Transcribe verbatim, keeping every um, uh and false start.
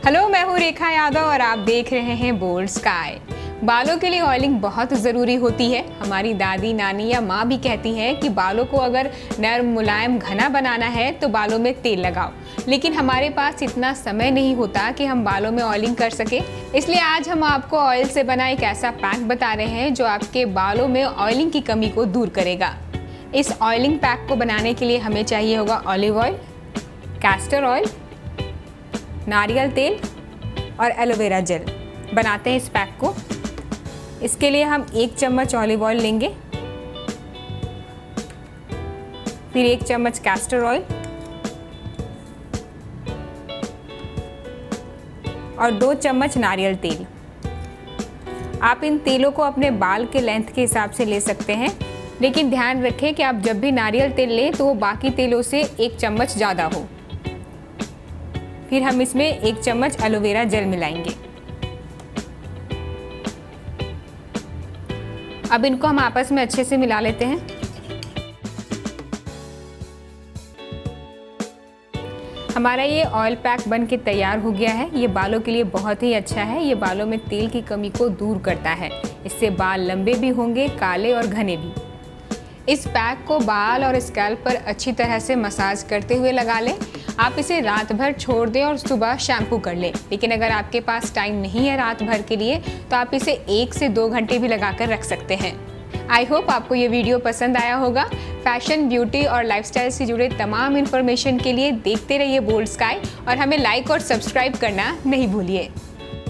Hello, मैं हूँ रेखा यादव और आप देख रहे हैं बोल्ड स्काई। बालों के लिए ऑयलिंग बहुत ज़रूरी होती है। हमारी दादी, नानी या माँ भी कहती हैं कि बालों को अगर नर्म, मुलायम, घना बनाना है तो बालों में तेल लगाओ। लेकिन हमारे पास इतना समय नहीं होता कि हम बालों में ऑयलिंग कर सके। इसलिए आज हम आपको ऑयल से बना एक ऐसा पैक बता रहे हैं जो आपके बालों में ऑयलिंग की कमी को दूर करेगा। इस ऑयलिंग पैक को बनाने के लिए हमें चाहिए होगा ऑलिव ऑयल, कैस्टर ऑयल, नारियल तेल और एलोवेरा जेल। बनाते हैं इस पैक को। इसके लिए हम एक चम्मच ऑलिव ऑयल लेंगे, फिर एक चम्मच कैस्टर ऑयल और दो चम्मच नारियल तेल। आप इन तेलों को अपने बाल के लेंथ के हिसाब से ले सकते हैं, लेकिन ध्यान रखें कि आप जब भी नारियल तेल लें तो वो बाकी तेलों से एक चम्मच ज़्यादा हो। फिर हम इसमें एक चम्मच एलोवेरा जेल मिलाएंगे। अब इनको हम आपस में अच्छे से मिला लेते हैं। हमारा ये ऑयल पैक बन के तैयार हो गया है। ये बालों के लिए बहुत ही अच्छा है। ये बालों में तेल की कमी को दूर करता है। इससे बाल लंबे भी होंगे, काले और घने भी। इस पैक को बाल और स्कैल्प पर अच्छी तरह से मसाज करते हुए लगा लें। आप इसे रात भर छोड़ दें और सुबह शैम्पू कर लें। लेकिन अगर आपके पास टाइम नहीं है रात भर के लिए तो आप इसे एक से दो घंटे भी लगा कर रख सकते हैं। आई होप आपको ये वीडियो पसंद आया होगा। फैशन, ब्यूटी और लाइफस्टाइल से जुड़े तमाम इन्फॉर्मेशन के लिए देखते रहिए बोल्ड स्काई और हमें लाइक और सब्सक्राइब करना नहीं भूलिए।